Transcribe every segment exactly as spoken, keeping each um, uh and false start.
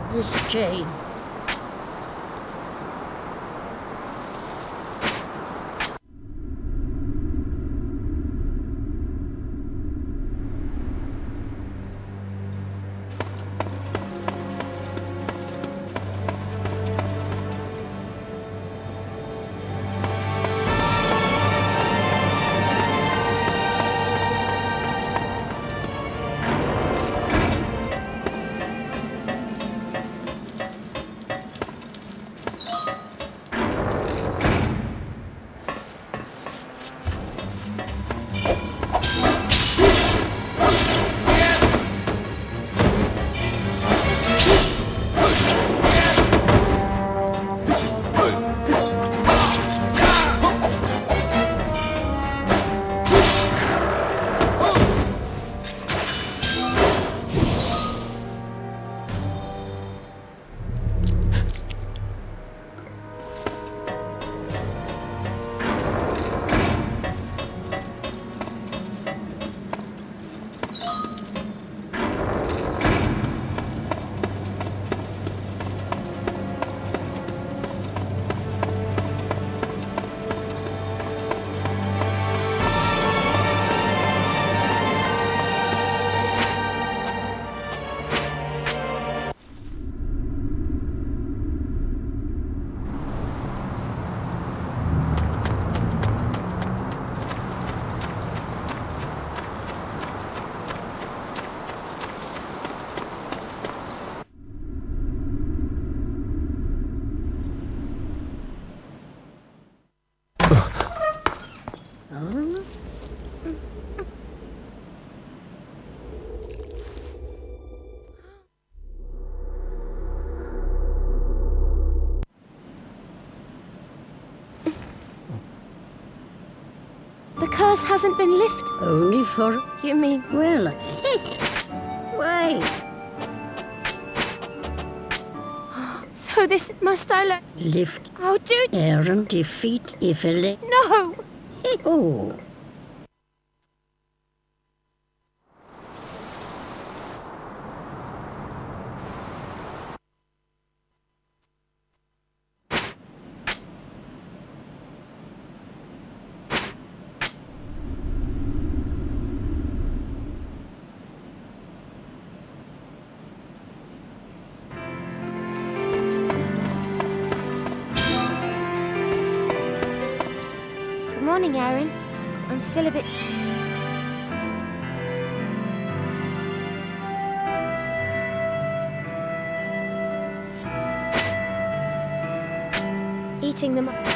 this chain. The curse hasn't been lifted. Only for... You mean... Well... Wait. So this must I learn... Lift... I'll do... Aaron, defeat Ifele... No! Oh. Good morning, Aaron. I'm still a bit... Eating them up.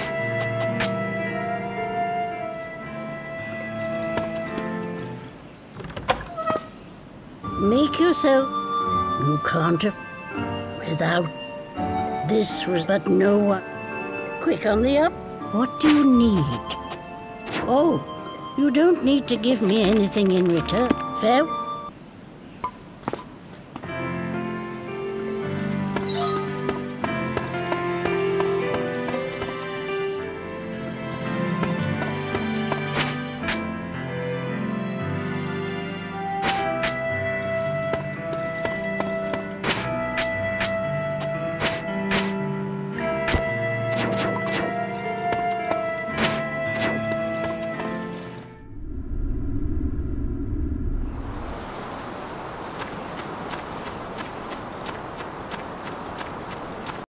Make yourself... You can't have... Without... This was but no one... Quick on the up. What do you need? Oh, you don't need to give me anything in return. Fair?